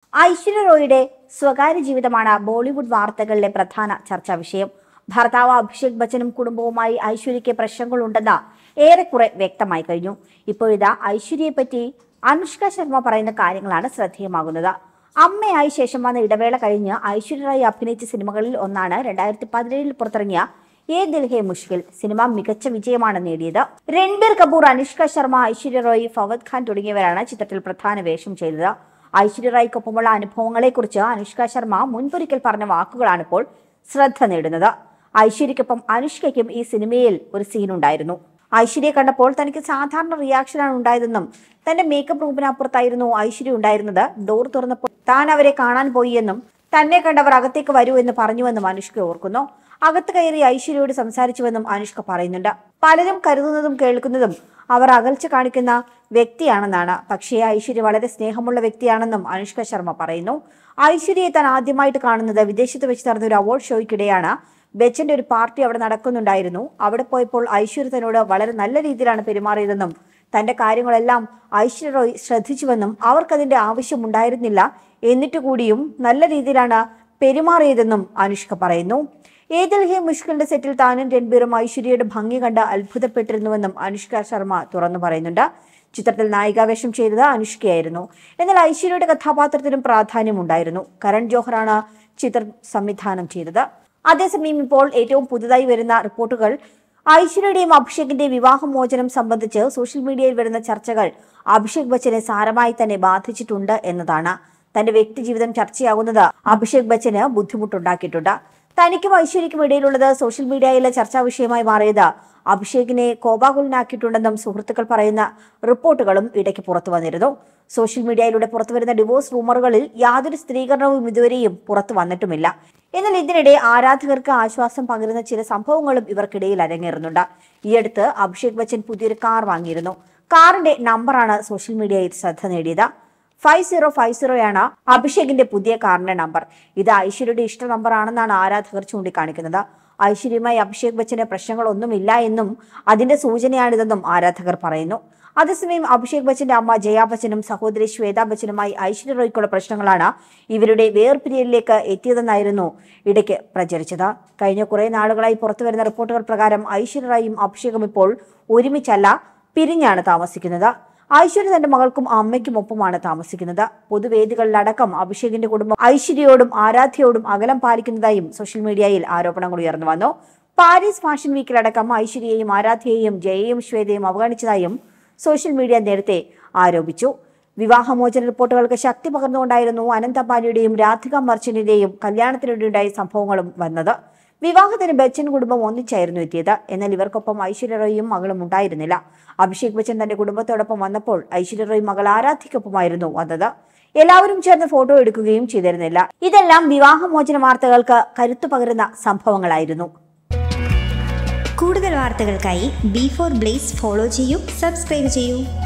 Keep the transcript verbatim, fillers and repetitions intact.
ഐശ്വര്യ റോയിയുടെ സ്വകാര്യ ജീവിതമാണ് ബോളിവുഡ് വാർത്തകളിലെ പ്രധാന ചർച്ചാ വിഷയം. ഭർത്താവ് അഭിഷേക് ബച്ചനും കുടുംബവുമായി ഐശ്വര്യയ്ക്ക് പ്രശ്നങ്ങളുണ്ടെന്ന് ഏറെക്കുറെ വ്യക്തമായി കഴിഞ്ഞു. ഇപ്പോഴിതാ ഐശ്വര്യയെ പറ്റി അനുഷ്ക ശർമ്മ പറയുന്ന കാര്യങ്ങളാണ് ശ്രദ്ധേയമാകുന്നത്. അമ്മയായി ശേഷം വന്ന ഇടവേള കഴിഞ്ഞ് ഐശ്വര്യ റായ് അഭിനയിച്ച സിനിമകളിൽ ഒന്നാണ് രണ്ടായിരത്തി പതിനേഴിൽ പുറത്തിറങ്ങിയ യേ ദിൽ ഹേ മുഷ്കിൽ. സിനിമ മികച്ച വിജയമാണ് നേടിയത്. രൺബീർ കപൂർ, അനുഷ്ക ശർമ്മ, ഐശ്വര്യ റോയ്, ഫവദ് ഖാൻ തുടങ്ങിയവരാണ് ചിത്രത്തിൽ പ്രധാന വേഷം ചെയ്തത്. ഐശ്വര്യ റായ്ക്കൊപ്പമുള്ള അനുഭവങ്ങളെക്കുറിച്ച് അനുഷ്ക ശർമ്മ മുൻപൊരിക്കൽ പറഞ്ഞ വാക്കുകളാണിപ്പോൾ ശ്രദ്ധ നേടുന്നത്. ഐശ്വര്യയ്ക്കൊപ്പം അനുഷ്കയ്ക്കും ഈ സിനിമയിൽ ഒരു സീനുണ്ടായിരുന്നു. ഐശ്വര്യയെ കണ്ടപ്പോൾ തനിക്ക് സാധാരണ റിയാക്ഷനാണ് ഉണ്ടായതെന്നും തന്റെ മേക്കപ്പ് റൂമിനപ്പുറത്തായിരുന്നു ഐശ്വര്യ ഉണ്ടായിരുന്നത്. ഡോർ തുറന്നപ്പോൾ താൻ അവരെ കാണാൻ പോയി എന്നും തന്നെ കണ്ടവർ അകത്തേക്ക് വരൂ എന്ന് പറഞ്ഞുവെന്നും അനുഷ്ക ഓർക്കുന്നു. അകത്ത് കയറി ഐശ്വര്യയോട് സംസാരിച്ചുവെന്നും അനുഷ്ക പറയുന്നുണ്ട്. പലരും കരുതുന്നതും കേൾക്കുന്നതും അവർ അകൽച്ച കാണിക്കുന്ന വ്യക്തിയാണെന്നാണ്. പക്ഷേ ഐശ്വര്യ വളരെ സ്നേഹമുള്ള വ്യക്തിയാണെന്നും അനുഷ്ക ശർമ്മ പറയുന്നു. ഐശ്വര്യയെ താൻ ആദ്യമായിട്ട് കാണുന്നത് വിദേശത്ത് വെച്ച് നടന്ന ഒരു അവാർഡ് ഷോയ്ക്കിടെയാണ്. ബച്ചന്റെ ഒരു പാർട്ടി അവിടെ നടക്കുന്നുണ്ടായിരുന്നു. അവിടെ പോയപ്പോൾ ഐശ്വര്യ തന്നോട് വളരെ നല്ല രീതിയിലാണ് പെരുമാറിയതെന്നും തന്റെ കാര്യങ്ങളെല്ലാം ഐശ്വര്യ റോയ് ശ്രദ്ധിച്ചുവെന്നും അവർക്കതിന്റെ ആവശ്യമുണ്ടായിരുന്നില്ല, എന്നിട്ട് കൂടിയും നല്ല രീതിയിലാണ് പെരുമാറിയതെന്നും അനുഷ്ക പറയുന്നു. യേ ദിൽ ഹേ മുഷ്കിലിന്റെ സെറ്റിൽ താനും രൺബീറും ഐശ്വര്യയുടെ ഭംഗി കണ്ട് അത്ഭുതപ്പെട്ടിരുന്നുവെന്നും അനുഷ്ക ശർമ്മ തുറന്നു പറയുന്നുണ്ട്. ചിത്രത്തിൽ നായികാവേഷം ചെയ്തത് അനുഷ്കയായിരുന്നു. എന്നാൽ ഐശ്വര്യയുടെ കഥാപാത്രത്തിനും പ്രാധാന്യമുണ്ടായിരുന്നു. കരൺ ജോഹറാണ് ചിത്രം സംവിധാനം ചെയ്തത്. അതേസമയം ഇപ്പോൾ ഏറ്റവും പുതുതായി വരുന്ന റിപ്പോർട്ടുകൾ ഐശ്വര്യയുടെയും അഭിഷേകിന്റെയും വിവാഹമോചനം സംബന്ധിച്ച് സോഷ്യൽ മീഡിയയിൽ വരുന്ന ചർച്ചകൾ അഭിഷേക് ബച്ചനെ സാരമായി തന്നെ ബാധിച്ചിട്ടുണ്ട് എന്നതാണ്. തന്റെ വ്യക്തി ജീവിതം ചർച്ചയാകുന്നത് അഭിഷേക് ബച്ചന് ബുദ്ധിമുട്ടുണ്ടാക്കിയിട്ടുണ്ട്. തനിക്കും ഐശ്വര്യയ്ക്കും ഇടയിലുള്ളത് സോഷ്യൽ മീഡിയയിലെ ചർച്ചാ വിഷയമായി മാറിയത് അഭിഷേകിനെ കോപാകുലനാക്കിയിട്ടുണ്ടെന്നും സുഹൃത്തുക്കൾ പറയുന്ന റിപ്പോർട്ടുകളും ഇടയ്ക്ക് പുറത്തു വന്നിരുന്നു. സോഷ്യൽ മീഡിയയിലൂടെ പുറത്തുവരുന്ന ഡിവോഴ്സ് റൂമറുകളിൽ യാതൊരു സ്ഥിരീകരണവും ഇതുവരെയും പുറത്തു വന്നിട്ടുമില്ല. എന്നാൽ ഇതിനിടെ ആരാധകർക്ക് ആശ്വാസം പകരുന്ന ചില സംഭവങ്ങളും ഇവർക്കിടയിൽ അരങ്ങേറുന്നുണ്ട്. ഈയടുത്ത് അഭിഷേക് ബച്ചൻ പുതിയൊരു കാർ വാങ്ങിയിരുന്നു. കാറിന്റെ നമ്പറാണ് സോഷ്യൽ മീഡിയയിൽ ശ്രദ്ധ നേടിയത്. ഫൈവ് സീറോ ഫൈവ് സീറോയാണ് അഭിഷേകിന്റെ പുതിയ കാറിന്റെ നമ്പർ. ഇത് ഐശ്വര്യയുടെ ഇഷ്ട നമ്പർ ആണെന്നാണ് ആരാധകർ ചൂണ്ടിക്കാണിക്കുന്നത്. ഐശ്വര്യയുമായി അഭിഷേക് ബച്ചന് പ്രശ്നങ്ങളൊന്നുമില്ല എന്നും അതിന്റെ സൂചനയാണിതെന്നും ആരാധകർ പറയുന്നു. അതേസമയം അഭിഷേക് ബച്ചന്റെ അമ്മ ജയാ ബച്ചനും സഹോദരി ശ്വേതാ ബച്ചനുമായി ഐശ്വര്യ റോയ്ക്കുള്ള പ്രശ്നങ്ങളാണ് ഇവരുടെ വേർപിരിയലിലേക്ക് എത്തിയതെന്നായിരുന്നു ഇടയ്ക്ക് പ്രചരിച്ചത്. കഴിഞ്ഞ കുറെ നാളുകളായി പുറത്തുവരുന്ന റിപ്പോർട്ടുകൾ പ്രകാരം ഐശ്വര്യ റായും അഭിഷേകും ഇപ്പോൾ ഒരുമിച്ചല്ല, പിരിഞ്ഞാണ് താമസിക്കുന്നത്. ഐശ്വര്യ തന്റെ മകൾക്കും അമ്മയ്ക്കും ഒപ്പമാണ് താമസിക്കുന്നത്. പൊതുവേദികളിലടക്കം അഭിഷേകിന്റെ കുടുംബം ഐശ്വര്യയോടും ആരാധ്യയോടും അകലം പാലിക്കുന്നതായും സോഷ്യൽ മീഡിയയിൽ ആരോപണങ്ങൾ ഉയർന്നു വന്നു. പാരീസ് ഫാഷൻ വീക്കിലടക്കം ഐശ്വര്യയെയും ആരാധ്യയെയും ജയയും ശ്വേതയും അവഗണിച്ചതായും സോഷ്യൽ മീഡിയ നേരത്തെ ആരോപിച്ചു. വിവാഹമോചന റിപ്പോർട്ടുകൾക്ക് ശക്തി പകർന്നുകൊണ്ടായിരുന്നു അനന്ത് അംബാനിയുടെയും രാധിക മർച്ചന്റിന്റെയും കല്യാണത്തിനിടെയുണ്ടായ സംഭവങ്ങളും വന്നത്. വിവാഹത്തിന് ബച്ചൻ കുടുംബം ഒന്നിച്ചായിരുന്നു എത്തിയത്. എന്നാൽ ഇവർക്കൊപ്പം ഐശ്വര്യ റോയും മകളും ഉണ്ടായിരുന്നില്ല. അഭിഷേക് ബച്ചൻ തന്റെ കുടുംബത്തോടൊപ്പം വന്നപ്പോൾ ഐശ്വര്യ റോയ് മകൾ ആരാധ്യക്കൊപ്പമായിരുന്നു വന്നത്. എല്ലാവരും ചേർന്ന് ഫോട്ടോ എടുക്കുകയും ചെയ്തിരുന്നില്ല. ഇതെല്ലാം വിവാഹമോചന വാർത്തകൾക്ക് കരുത്തു പകരുന്ന സംഭവങ്ങളായിരുന്നു. കൂടുതൽ വാർത്തകൾക്കായി ബി ഫോർ ബ്ലേസ് ഫോളോ ചെയ്യൂ, സബ്സ്ക്രൈബ് ചെയ്യൂ.